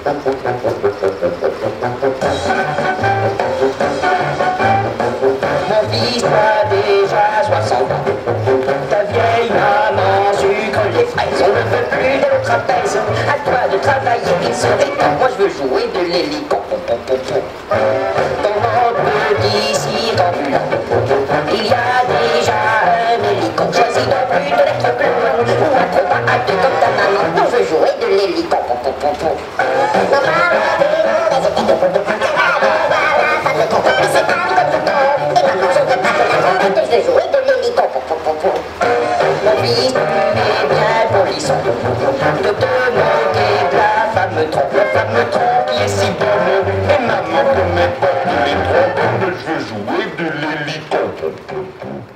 Mon fils a déjà 60 ans. Ta vieille maman sucre les fraises. On ne veut plus de l'autre trapèze. À toi de travailler, il serait temps. Moi je veux jouer de l'hélico. Dans notre petit site ambulant, il y a déjà un hélico. Choisis donc plus de l'être blanc ou un combat à deux comme ta maman. Moi je veux jouer de l'hélico. Je vais jouer de l'hélico. Mon fils, tu es bien polisson. De te moquer de la femme trompe qui est si bonne. Et maman ne met pas tous les trompe, mais je veux jouer de l'hélico.